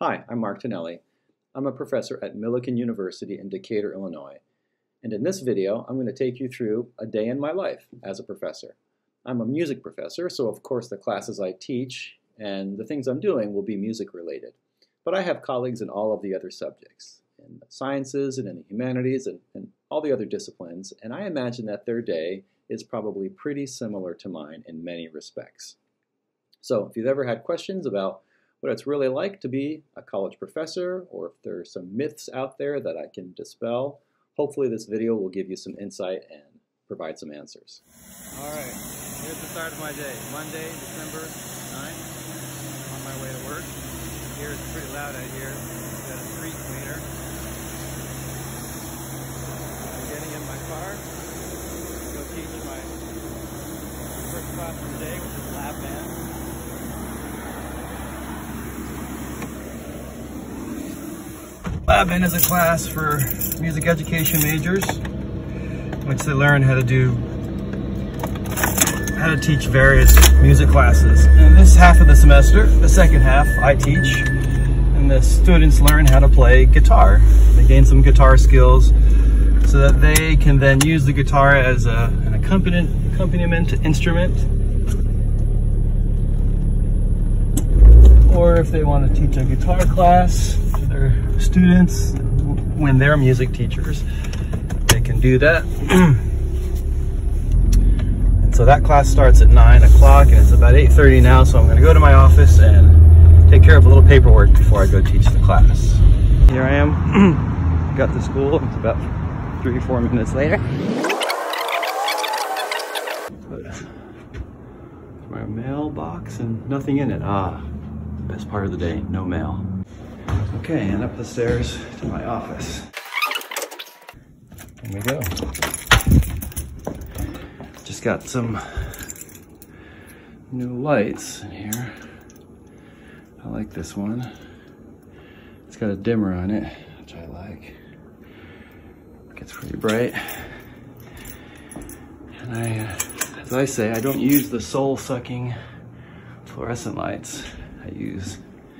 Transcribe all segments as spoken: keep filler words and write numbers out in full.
Hi, I'm Mark Tonelli. I'm a professor at Millikan University in Decatur, Illinois. And in this video, I'm going to take you through a day in my life as a professor. I'm a music professor, so of course the classes I teach and the things I'm doing will be music related. But I have colleagues in all of the other subjects, in the sciences and in the humanities and, and all the other disciplines, and I imagine that their day is probably pretty similar to mine in many respects. So if you've ever had questions about what it's really like to be a college professor, or if there are some myths out there that I can dispel, hopefully this video will give you some insight and provide some answers. All right, here's the start of my day. Monday, December ninth. I'm on my way to work. Here it's pretty loud out here. We've got a street cleaner. I'm getting in my car to go teach my first class of the day, which is lab band. Lab band is a class for music education majors, in which they learn how to do, how to teach various music classes. In this half of the semester, the second half, I teach, and the students learn how to play guitar. They gain some guitar skills so that they can then use the guitar as a, an accompaniment, accompaniment instrument. Or if they want to teach a guitar class to their students when they're music teachers, they can do that. And so that class starts at nine o'clock and it's about eight thirty now, so I'm going to go to my office and take care of a little paperwork before I go teach the class. Here I am, got to school. It's about three, four minutes later. My mailbox and nothing in it. Ah. Best part of the day, no mail. Okay, and up the stairs to my office. Here we go. Just got some new lights in here. I like this one. It's got a dimmer on it, which I like. It gets pretty bright. And I, uh, as I say, I don't use the soul-sucking fluorescent lights. I use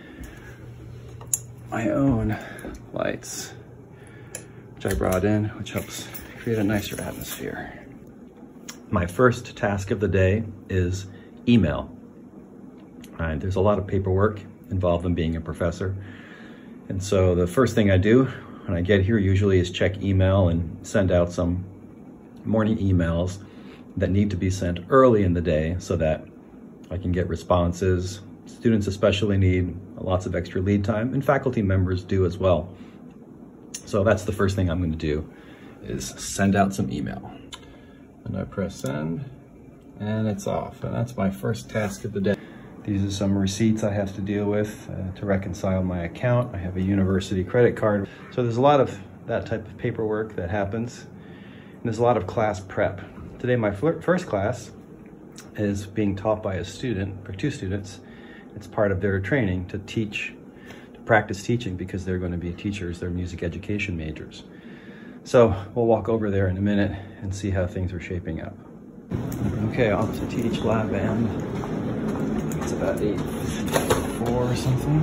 my own lights, which I brought in, which helps create a nicer atmosphere. My first task of the day is email. All right, there's a lot of paperwork involved in being a professor. And so the first thing I do when I get here usually is check email and send out some morning emails that need to be sent early in the day so that I can get responses. Students especially need lots of extra lead time, and faculty members do as well. So that's the first thing I'm going to do, is send out some email. And I press send, and it's off. And that's my first task of the day. These are some receipts I have to deal with uh, to reconcile my account. I have a university credit card. So there's a lot of that type of paperwork that happens. And there's a lot of class prep. Today my first class is being taught by a student, or two students. It's part of their training to teach, to practice teaching, because they're going to be teachers, they're music education majors. So we'll walk over there in a minute and see how things are shaping up. Okay, off to teach lab band. It's about eight four or something.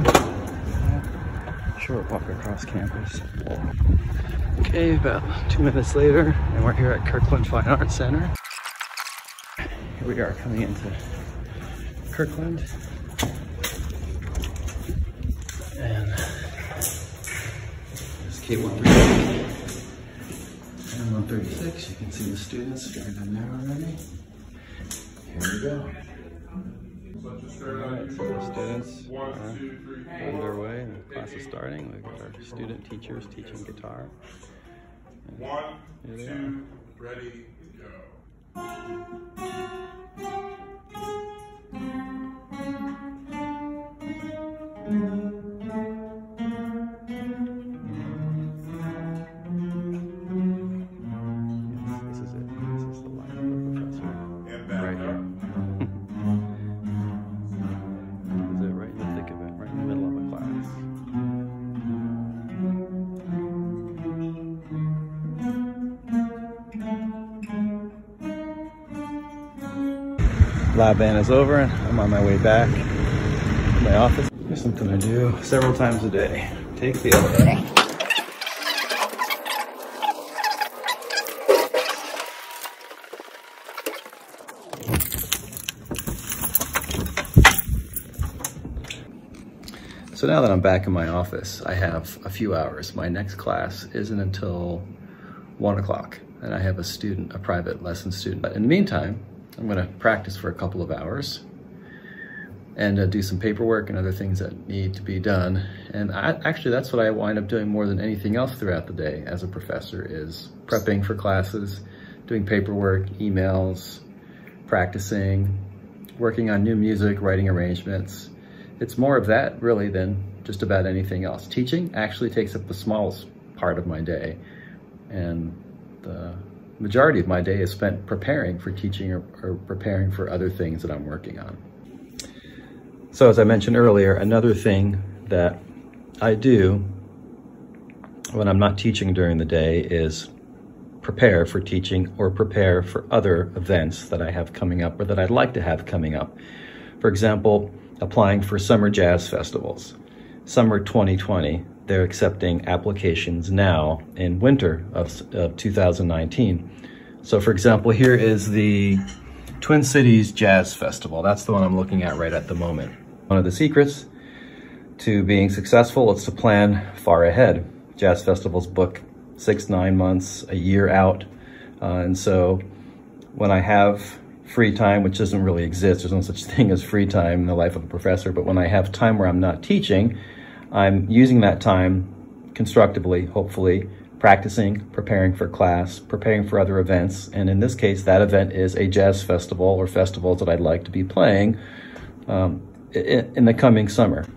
Short walk across campus. Okay, about two minutes later, and we're here at Kirkland Fine Arts Center. Here we are coming into Kirkland. And this K one thirty-six and one thirty-six, you can see the students are in there already. Here we go. Alright, so the students are on their way, the class is starting. We've got our student teachers teaching guitar. And one, two, ready, go. Lab band is over and I'm on my way back to my office. Just something I do several times a day. Take the elevator. So now that I'm back in my office, I have a few hours. My next class isn't until one o'clock, and I have a student, a private lesson student. But in the meantime, I'm gonna practice for a couple of hours and uh, do some paperwork and other things that need to be done. And I, actually, that's what I wind up doing more than anything else throughout the day as a professor, is prepping for classes, doing paperwork, emails, practicing, working on new music, writing arrangements. It's more of that really than just about anything else. Teaching actually takes up the smallest part of my day, and the majority of my day is spent preparing for teaching or, or preparing for other things that I'm working on. So as I mentioned earlier, another thing that I do when I'm not teaching during the day is prepare for teaching or prepare for other events that I have coming up or that I'd like to have coming up. For example, applying for summer jazz festivals. Summer twenty twenty, they're accepting applications now in winter of, of two thousand nineteen. So for example, here is the Twin Cities Jazz Festival. That's the one I'm looking at right at the moment. One of the secrets to being successful is to plan far ahead. Jazz festivals book six, nine months, a year out. Uh, and so when I have free time, which doesn't really exist, there's no such thing as free time in the life of a professor, but when I have time where I'm not teaching, I'm using that time constructively, hopefully, practicing, preparing for class, preparing for other events. And in this case, that event is a jazz festival or festivals that I'd like to be playing um, in, in the coming summer.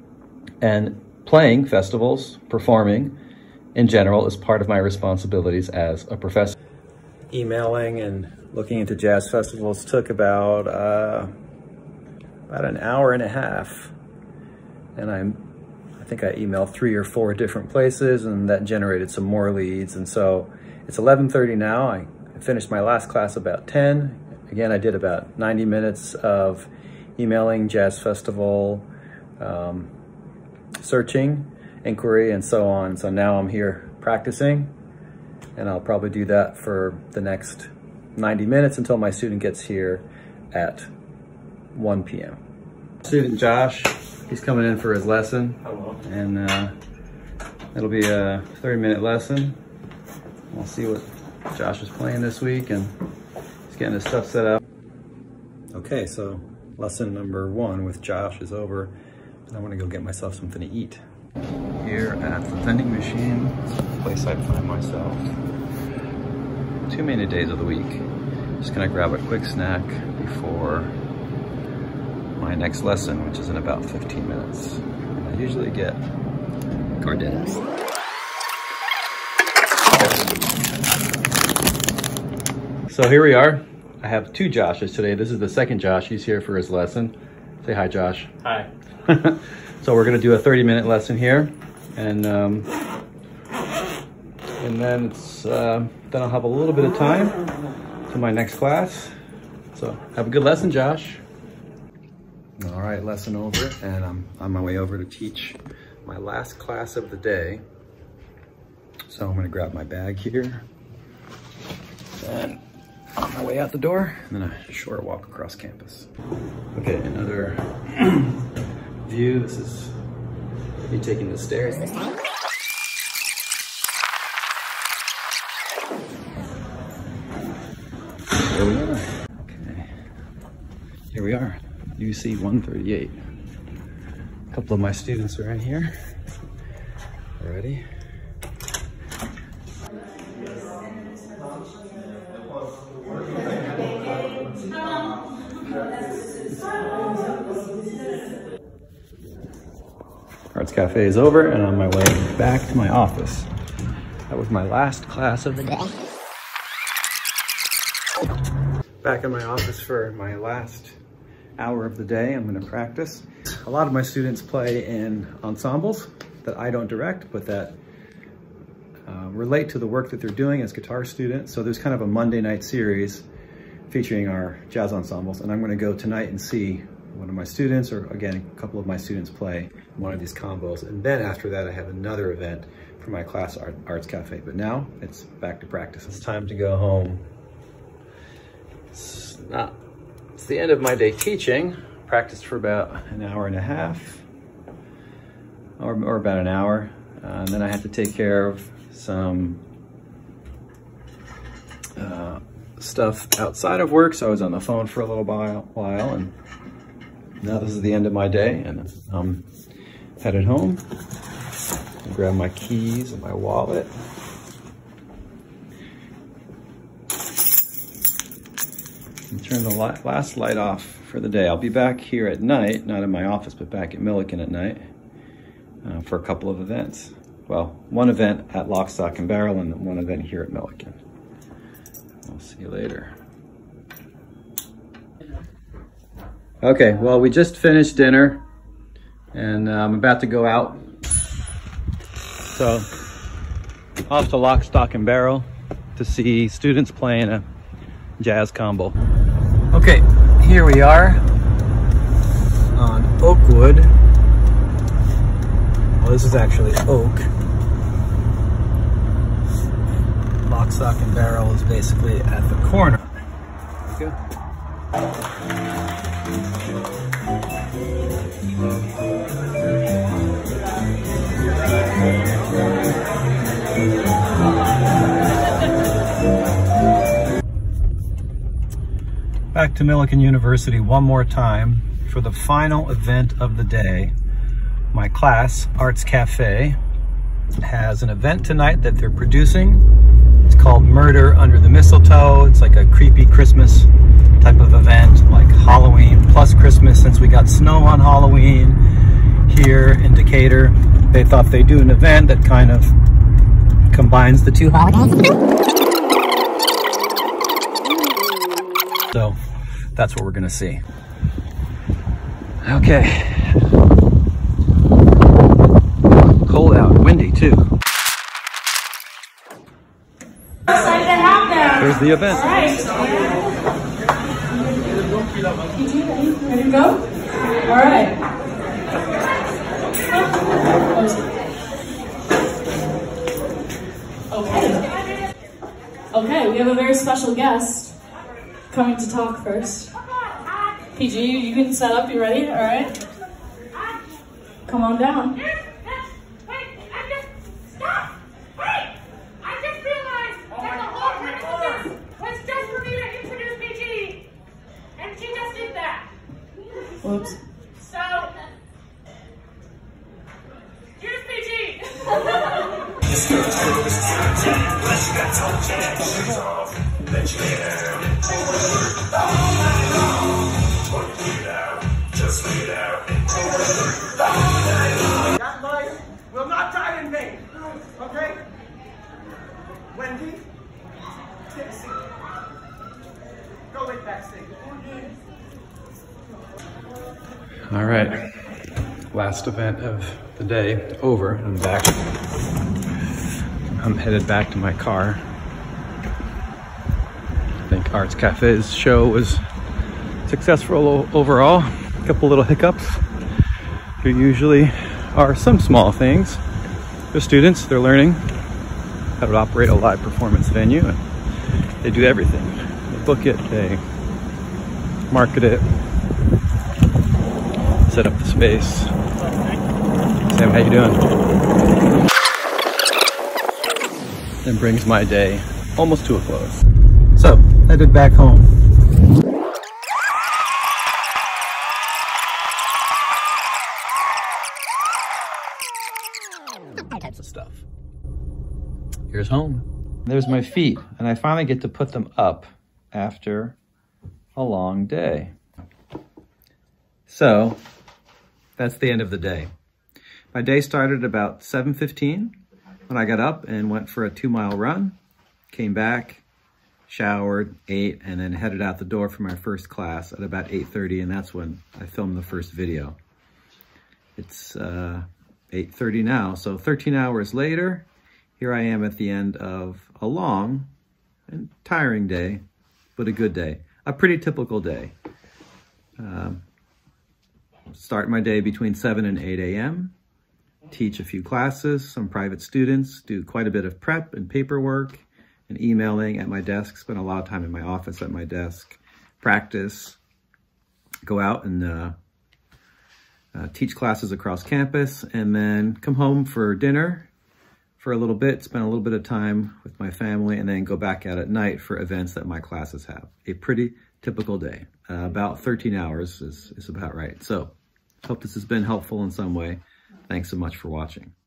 And playing festivals, performing in general, is part of my responsibilities as a professor. Emailing and looking into jazz festivals took about uh, about an hour and a half, and I'm I think I emailed three or four different places, and that generated some more leads. And so it's eleven thirty now. I finished my last class about ten. Again, I did about ninety minutes of emailing, jazz festival, um, searching, inquiry, and so on. So now I'm here practicing, and I'll probably do that for the next ninety minutes until my student gets here at one p m Student Josh, he's coming in for his lesson. Hello. And uh, it'll be a thirty minute lesson. We'll see what Josh is playing this week, and he's getting his stuff set up. Okay, so lesson number one with Josh is over, and I want to go get myself something to eat. Here at the vending machine, the place I find myself two many days of the week. Just gonna grab a quick snack before my next lesson, which is in about fifteen minutes. And I usually get Gardens. So here we are. I have two Joshes today. This is the second Josh. He's here for his lesson. Say hi, Josh. Hi. So we're gonna do a thirty minute lesson here, and um, and then it's uh, then I'll have a little bit of time to my next class. So have a good lesson, Josh. All right, lesson over, and I'm on my way over to teach my last class of the day. So I'm gonna grab my bag here, and on my way out the door, and then a short walk across campus. Okay, another view. This is me taking the stairs. Here we are. Okay. Here we are. U C one thirty-eight. A couple of my students are in here already. Arts Cafe is over, and on my way back to my office. That was my last class of the day. Back in my office for my last hour of the day. I'm gonna practice. A lot of my students play in ensembles that I don't direct, but that uh, relate to the work that they're doing as guitar students. So there's kind of a Monday night series featuring our jazz ensembles, and I'm gonna go tonight and see one of my students, or again, a couple of my students play one of these combos. And then after that, I have another event for my class, Art, Arts Cafe. But now it's back to practice. It's time to go home. It's not, it's the end of my day teaching. Practiced for about an hour and a half, or, or about an hour. Uh, and then I had to take care of some uh, stuff outside of work. So I was on the phone for a little while, while and now this is the end of my day, and I'm headed home. I'll grab my keys and my wallet. And turn the light, last light off for the day. I'll be back here at night, not in my office, but back at Milliken at night uh, for a couple of events. Well, one event at Lock, Stock, and Barrel, and one event here at Milliken. I'll see you later. Okay, well, we just finished dinner, and uh, I'm about to go out. So, off to Lock, Stock, and Barrel to see students playing a jazz combo. Okay, here we are on Oakwood. Well, this is actually Oak. Lock, Stock, and Barrel is basically at the corner. There we go. Back to Milliken University one more time for the final event of the day. My class, Arts Cafe, has an event tonight that they're producing. It's called Murder Under the Mistletoe. It's like a creepy Christmas type of event, like Halloween plus Christmas. Since we got snow on Halloween here in Decatur, they thought they'd do an event that kind of combines the two holidays. So that's what we're gonna see. Okay. Cold out, windy too. Excited to have them. Here's the event. All right. Ready to go? All right. Okay. Okay, we have a very special guest coming to talk first. P G, you can set up. You ready? All right. Come on down. Whoops. So, here's P G. That life will not die in vain. Okay? Wendy, take a seat. Go wait backstage. All right, last event of the day over. I'm back. I'm headed back to my car. I think Arts Cafe's show was successful overall. A couple little hiccups. There usually are some small things. The students, they're learning how to operate a live performance venue, and they do everything. They book it, they market it, set up the space. Sam, how you doing? That brings my day almost to a close. So, headed back home. All types of stuff. Here's home. There's my feet, and I finally get to put them up after a long day. So, that's the end of the day. My day started about seven fifteen when I got up and went for a two mile run, came back, showered, ate, and then headed out the door for my first class at about eight thirty, and that's when I filmed the first video. It's uh, eight thirty now, so thirteen hours later, here I am at the end of a long and tiring day, but a good day. A pretty typical day. Um, start my day between seven and eight A M Teach a few classes, some private students, do quite a bit of prep and paperwork and emailing at my desk, spend a lot of time in my office at my desk, practice, go out and uh, uh, teach classes across campus, and then come home for dinner for a little bit, spend a little bit of time with my family, and then go back out at night for events that my classes have. A pretty typical day. Uh, about thirteen hours is, is about right. So, hope this has been helpful in some way. Thanks so much for watching.